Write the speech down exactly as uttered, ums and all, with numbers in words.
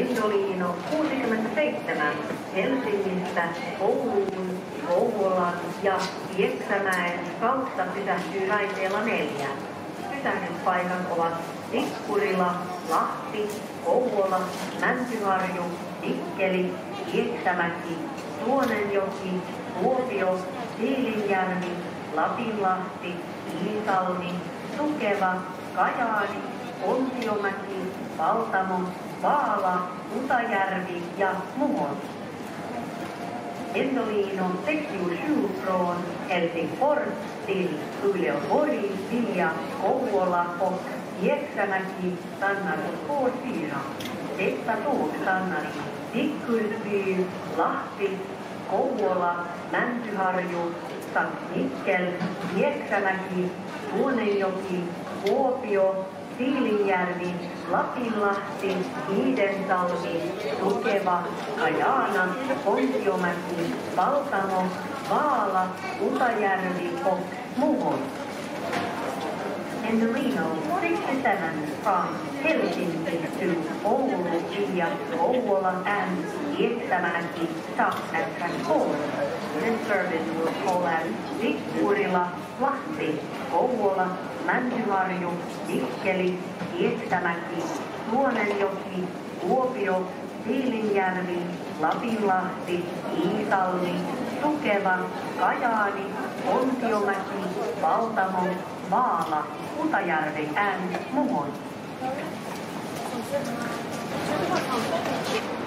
Pendolino kuusikymmentäseitsemän Helsingistä Ouluun, Kouvolan ja Pieksämäen kautta pysähtyy raiteella neljä. Pysähdyspaikat ovat Tikkurila, Lahti, Kouvola, Mäntyharju, Mikkeli, Pieksämäki, Suonenjoki, Kuopio, Siilinjärvi, Lapinlahti, Iisalmi, Tukeva, Kajaani, Kontiomäki, Paltamo, Vaala, Utajärvi ja Muhon. Pendolino sextiosju från Helsingfors till Uleåborg via Kouvola och Pieksämäki stannar på spår fyra. Detta tåg stannar i Tikkursby, Lahti, Kouvola, Mäntyharju, Sankt Mikkel, Pieksämäki, Suonenjoki, Kuopio, Siilinjärvi, Lapinlahti, Hiidensalmi, Tukeva, Kajaana, Kontiomäki, Paltamo, Vaala, Utajärvi och Muhon. Pendolino sixty-seven from Helsinki to Oulu via Kouvola and Pieksämäki stops at Transport. This service will call at Tikkurila, Lahti, Kouvola, Mäntyharju, Mikkeli, Pieksämäki, Suonenjoki, Kuopio, Siilinjärvi, Lapinlahti, Iisalmi, Tukeva, Kajaani, Kontiomäki, Paltamo, Vaala, Utajärvi and Muhon.